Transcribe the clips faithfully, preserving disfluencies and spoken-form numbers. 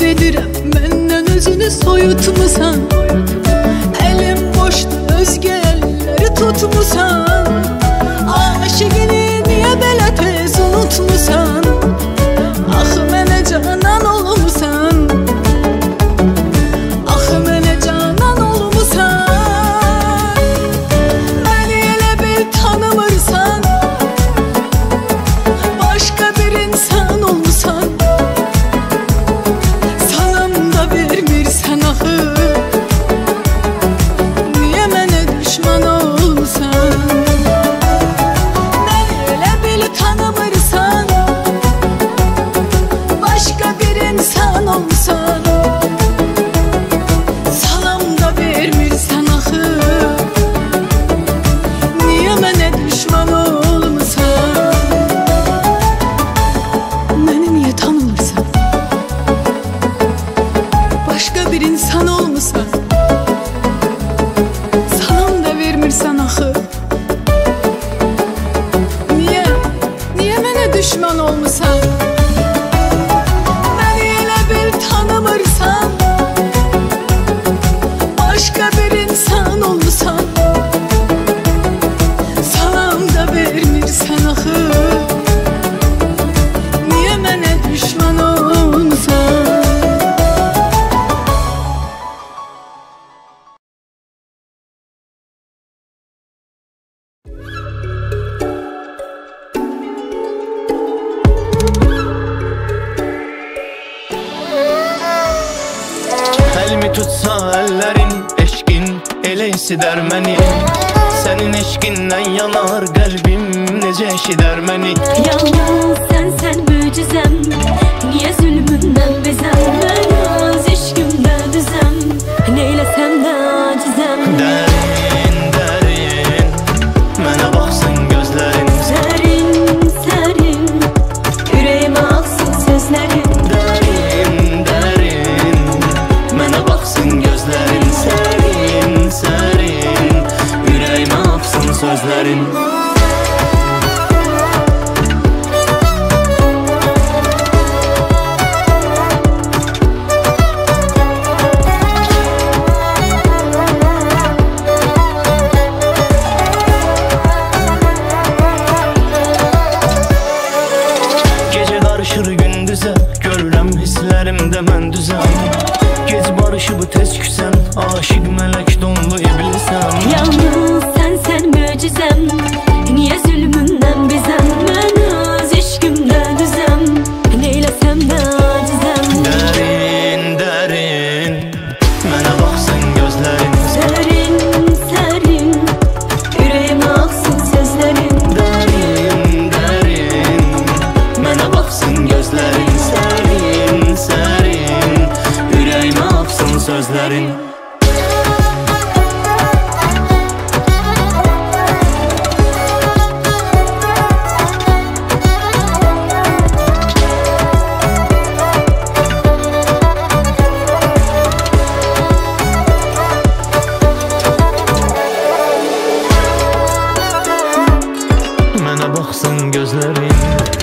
edirəm, məndən özünü soyutmusan. Əlim boşda özgə əlləri tutmusan. Aşıqını niyə belə tez unutmusan? Axı mənə canan olmusan. Axı mənə canan olmusan. Məni elə bil tanımırsan. Başqa bir insan olmusan. Salam da vermirsən axı. Niyə mənə düşman olmusan? Məni elə bil tanımırsan. Başqa bir insan olmusan. Salam da vermirsən axı. Niyə mənə düşman olmusan? Məni niyə tanımırsan? Başqa bir insan olmusan. Salam da vermirsən axı. Niyə? Niyə mənə düşman olmusan? Məni elə bil tanımırsan. Başqa bir insan olmusan. Salam da vermirsən axı. Niyə mənə düşman olmusan? Elimi tutsa ellerin, eşkin ele hisseder məni. Senin eşkindən yanar qəlbim, necə eşidər məni. Yalnız sen sen möcüzem, niye zulmünden bezem? Ben az eşkimde düzem, neylesem de acizem. Dərin, dərin, mənə baxsın gözlərin. Serin, serin, yüreğime aksın sözlerin. Dərin, dərin, mənə baxsın gözlərin. Sərin, sərin, ürəyimə aksın sözlərin. Gecə qarışır gündüzə, görürəm hisslərimdə mən düzəm. Gec barışıb tez küsən, aşıq mələk dondu iblisəm. Yalnız sen sen möcüzem, niye zulmünden bezem? Ben az eşkimde düzem, neylesem de acizem. Dərin, dərin, mənə baxsın gözlərin. Serin, serin, yüreğime aksın sözlerin. Dərin, dərin, mənə baxsın gözlərin. Sərin, sərin, ürəyimə aksın sözlərin. Mənə baxsın gözlərin.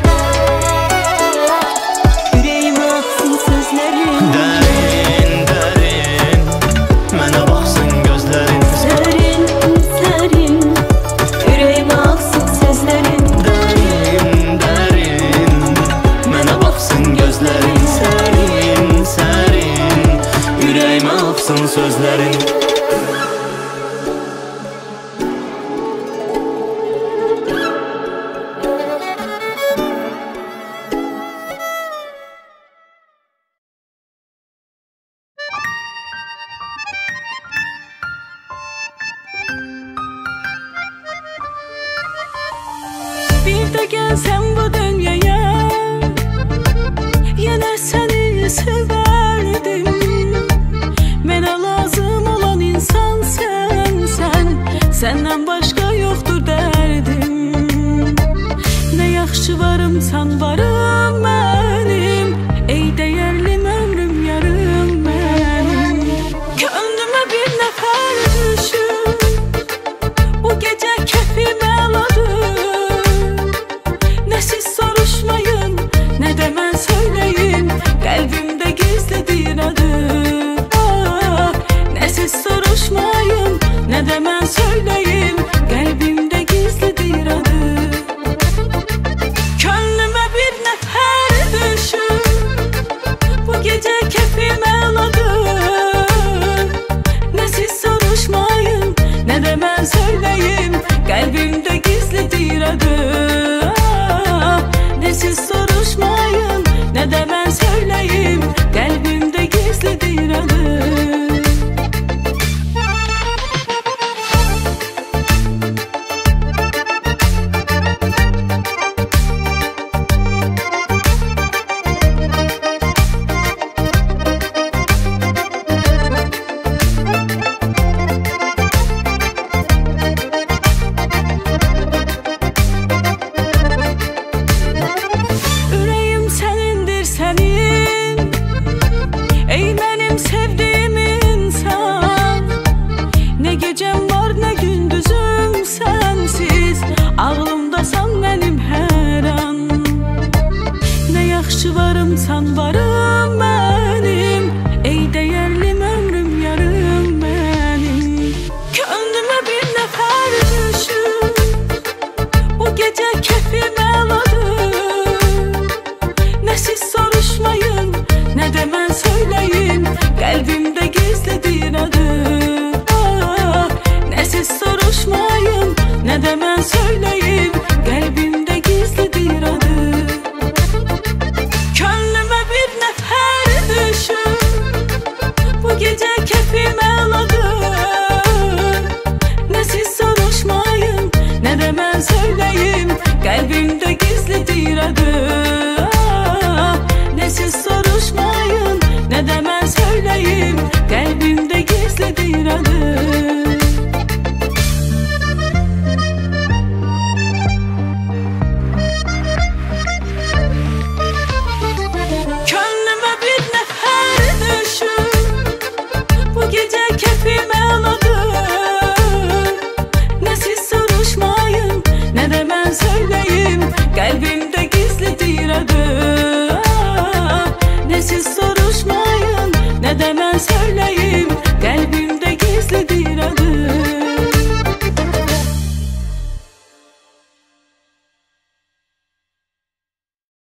Yüreğime aksın sözlerin. Dərin, dərin, mənə baxsın gözlərin. Serin, serin, yüreğime aksın sözlerin. Dərin, dərin, mənə baxsın gözlərin. Sərin, sərin, ürəyimə aksın sözlərin. Bir de gelsem bu dünyaya, yine seni severdim. Mənə lazım olan insan sen, sen. Senden başka yoktur derdim. Ne yaxşı varımsan varım benim. Ey değerlim ömrüm yarım benim. Gönlüme bir nefer düşün. Bu gece keyfim eladır. Ne siz soruşmayın, ne de ben söyleyeyim. Kalbimde gül sevmem